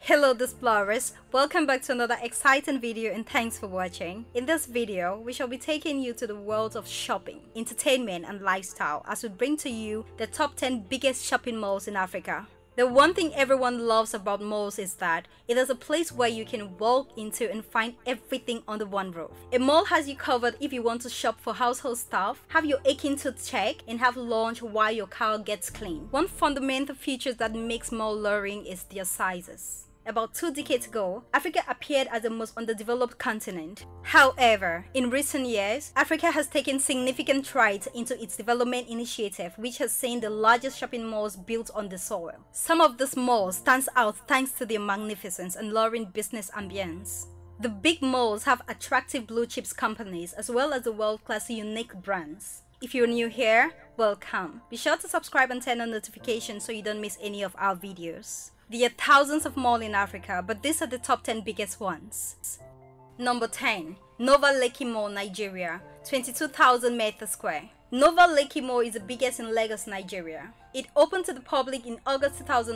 Hello explorers, welcome back to another exciting video and thanks for watching. In this video, we shall be taking you to the world of shopping, entertainment and lifestyle as we bring to you the top 10 biggest shopping malls in Africa. The one thing everyone loves about malls is that it is a place where you can walk into and find everything under one roof. A mall has you covered if you want to shop for household stuff, have your aching tooth checked, and have lunch while your car gets clean. One fundamental feature that makes mall luring is their sizes. About 2 decades ago, Africa appeared as the most underdeveloped continent. However, in recent years, Africa has taken significant strides into its development initiative, which has seen the largest shopping malls built on the soil. Some of these malls stand out thanks to their magnificence and luring business ambience. The big malls have attractive blue chips companies as well as the world-class unique brands. If you're new here, welcome. Be sure to subscribe and turn on notifications so you don't miss any of our videos. There are thousands of malls in Africa, but these are the top 10 biggest ones. Number 10. Nova Lekki Mall, Nigeria, 22,000 meters square. Nova Lekki Mall is the biggest in Lagos, Nigeria. It opened to the public in August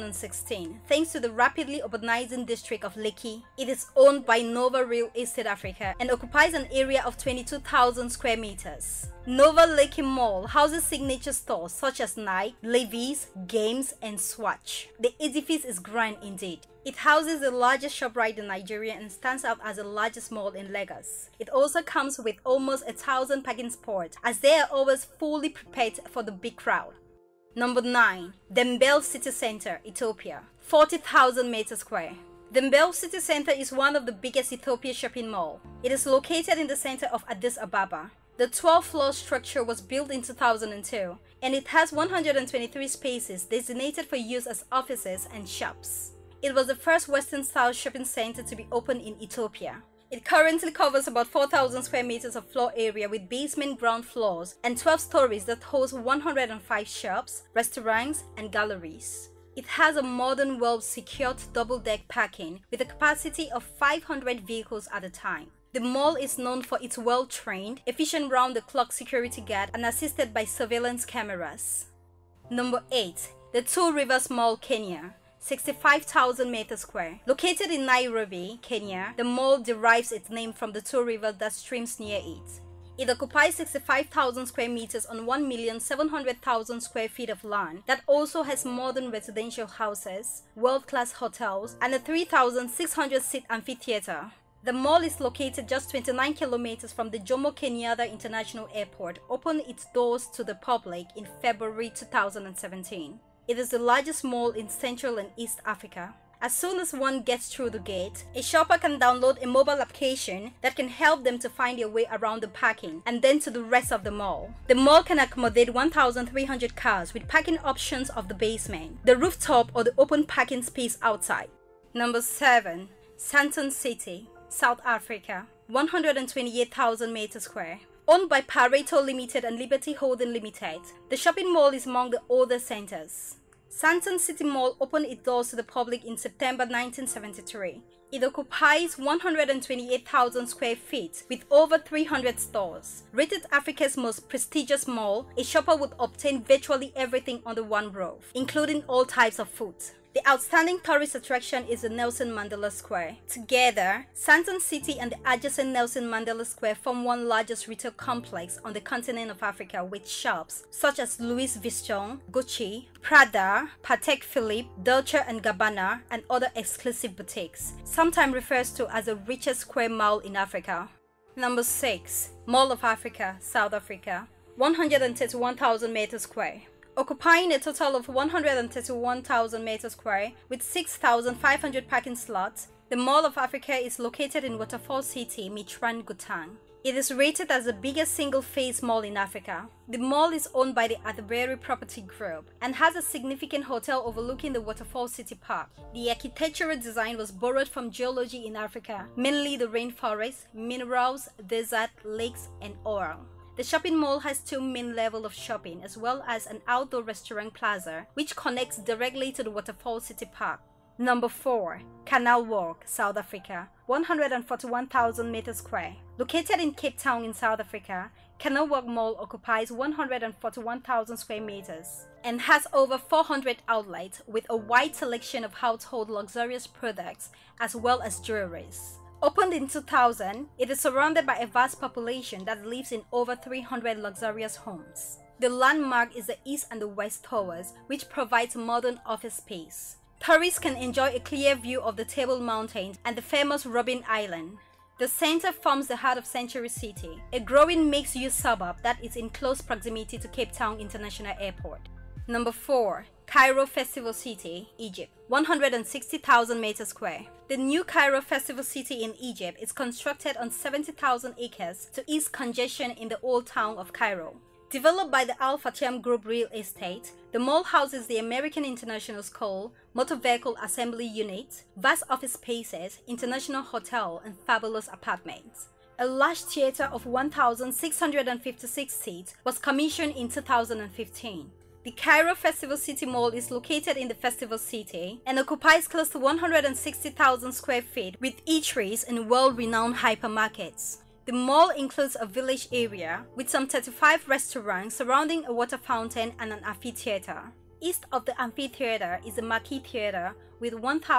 2016 thanks to the rapidly urbanizing district of Lekki. It is owned by Nova Real Estate Africa and occupies an area of 22,000 square meters. Nova Lekki Mall houses signature stores such as Nike, Levi's, Games, and Swatch. The edifice is grand indeed. It houses the largest ShopRite in Nigeria and stands out as the largest mall in Lagos. It also comes with almost 1,000 parking spots as they are always fully prepared for the big crowd. Number 9. Dembele City Center, Ethiopia, 40,000 meters square. Dembele City Center is one of the biggest Ethiopia shopping mall. It is located in the center of Addis Ababa. The 12-floor structure was built in 2002 and it has 123 spaces designated for use as offices and shops. It was the first Western-style shopping center to be opened in Ethiopia. It currently covers about 4,000 square meters of floor area with basement ground floors and 12 stories that host 105 shops, restaurants, and galleries. It has a modern, well-secured double-deck parking with a capacity of 500 vehicles at a time. The mall is known for its well-trained, efficient round-the-clock security guard and assisted by surveillance cameras. Number 8. The Two Rivers Mall, Kenya, 65,000 meters square. Located in Nairobi, Kenya, the mall derives its name from the two rivers that streams near it. It occupies 65,000 square meters on 1,700,000 square feet of land that also has modern residential houses, world-class hotels, and a 3,600-seat amphitheater. The mall is located just 29 kilometers from the Jomo Kenyatta International Airport, opened its doors to the public in February 2017. It is the largest mall in Central and East Africa. As soon as one gets through the gate, a shopper can download a mobile application that can help them to find their way around the parking and then to the rest of the mall. The mall can accommodate 1,300 cars with parking options of the basement, the rooftop or the open parking space outside. Number 7. Sandton City, South Africa, 128,000 meters square. Owned by Pareto Limited and Liberty Holding Limited, the shopping mall is among the oldest centers. Sandton City Mall opened its doors to the public in September 1973. It occupies 128,000 square feet with over 300 stores. Rated Africa's most prestigious mall, a shopper would obtain virtually everything under one roof, including all types of food. The outstanding tourist attraction is the Nelson Mandela Square. Together, Sandton City and the adjacent Nelson Mandela Square form one largest retail complex on the continent of Africa with shops such as Louis Vuitton, Gucci, Prada, Patek Philippe, Dolce & Gabbana, and other exclusive boutiques, sometimes referred to as the richest square mall in Africa. Number 6. Mall of Africa, South Africa, 131,000 meters square. Occupying a total of 131,000 meters square with 6,500 parking slots, the Mall of Africa is located in Waterfall City, Midrand, Gauteng. It is rated as the biggest single-phase mall in Africa. The mall is owned by the Atterbury Property Group and has a significant hotel overlooking the Waterfall City Park. The architectural design was borrowed from geology in Africa, mainly the rainforest, minerals, desert, lakes, and oil. The shopping mall has 2 main levels of shopping as well as an outdoor restaurant plaza which connects directly to the Waterfall City Park. Number 4. Canal Walk, South Africa, 141,000 meters square. Located in Cape Town in South Africa, Canal Walk Mall occupies 141,000 square meters and has over 400 outlets with a wide selection of household luxurious products as well as jewelries. Opened in 2000, it is surrounded by a vast population that lives in over 300 luxurious homes. The landmark is the East and the West Towers, which provides modern office space. Tourists can enjoy a clear view of the Table Mountains and the famous Robben Island. The center forms the heart of Century City, a growing mixed-use suburb that is in close proximity to Cape Town International Airport. Number 4. Cairo Festival City, Egypt, 160,000 meters square. The new Cairo Festival City in Egypt is constructed on 70,000 acres to ease congestion in the old town of Cairo. Developed by the Al Fatiyam Group Real Estate, the mall houses the American International School, Motor Vehicle Assembly Unit, vast office spaces, international hotel, and fabulous apartments. A large theater of 1,656 seats was commissioned in 2015. The Cairo Festival City Mall is located in the Festival City and occupies close to 160,000 square feet with eateries and world-renowned hypermarkets. The mall includes a village area with some 35 restaurants surrounding a water fountain and an amphitheater. East of the amphitheater is the Marquee Theater with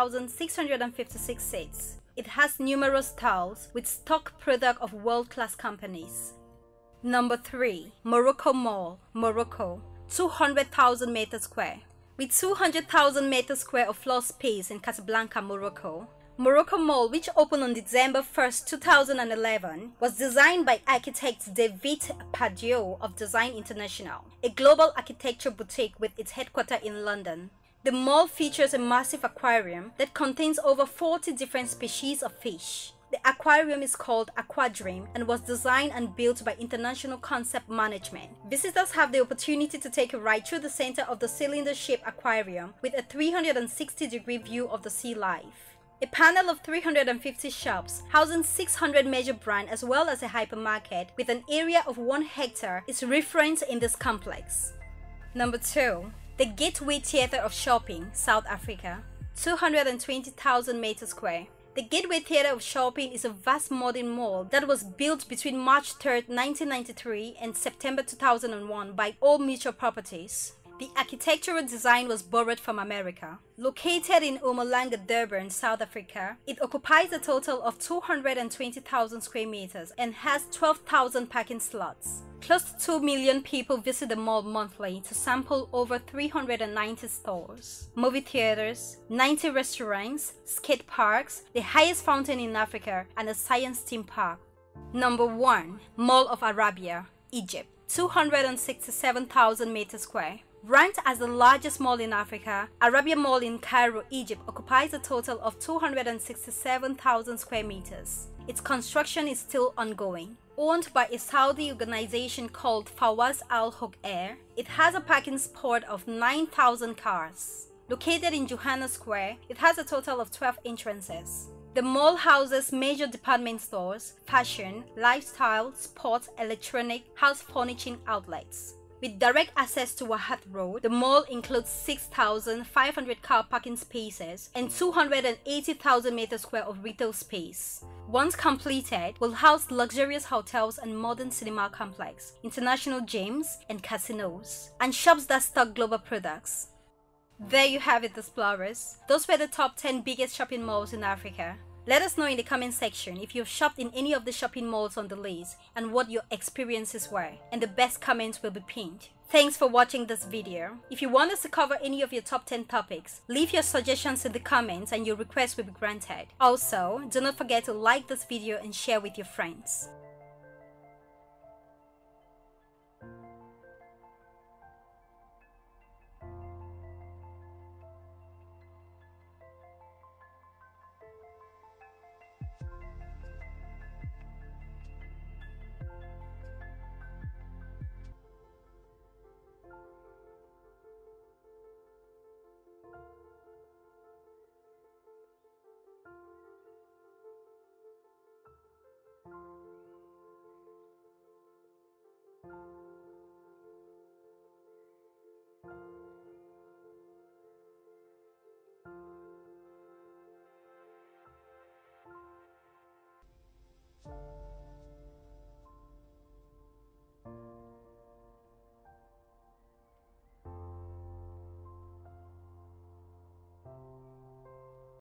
1,656 seats. It has numerous stalls with stock product of world-class companies. Number 3. Morocco Mall, Morocco, 200,000 meters square. With 200,000 meters square of floor space in Casablanca, Morocco, Morocco Mall, which opened on December 1, 2011, was designed by architect David Pardieu of Design International, a global architecture boutique with its headquarters in London. The mall features a massive aquarium that contains over 40 different species of fish. The aquarium is called Aquadream and was designed and built by International Concept Management. Visitors have the opportunity to take a ride through the center of the cylinder-shaped aquarium with a 360-degree view of the sea life. A panel of 350 shops, housing 600 major brands as well as a hypermarket with an area of 1 hectare is referenced in this complex. Number 2. The Gateway Theatre of Shopping, South Africa, 220,000 meters square. The Gateway Theatre of Shopping is a vast modern mall that was built between March 3, 1993 and September 2001 by Old Mutual Properties. The architectural design was borrowed from America. Located in Mpumalanga, Durban, South Africa, it occupies a total of 220,000 square meters and has 12,000 parking slots. Close to 2 million people visit the mall monthly to sample over 390 stores, movie theaters, 90 restaurants, skate parks, the highest fountain in Africa, and a science theme park. Number 1. Mall of Arabia, Egypt, 267,000 meters square. Ranked as the largest mall in Africa, Arabia Mall in Cairo, Egypt occupies a total of 267,000 square meters. Its construction is still ongoing. Owned by a Saudi organization called Fawaz Al Hogair, it has a parking spot of 9,000 cars. Located in Johanna Square, it has a total of 12 entrances. The mall houses major department stores, fashion, lifestyle, sports, electronic, house furnishing outlets. With direct access to Wahat Road, the mall includes 6,500 car parking spaces and 280,000 meters square of retail space. Once completed, will house luxurious hotels and modern cinema complex, international gyms and casinos, and shops that stock global products. There you have it, explorers. Those were the top 10 biggest shopping malls in Africa. Let us know in the comment section if you've shopped in any of the shopping malls on the list and what your experiences were, and the best comments will be pinned. Thanks for watching this video. If you want us to cover any of your top 10 topics, leave your suggestions in the comments and your requests will be granted. Also, do not forget to like this video and share with your friends.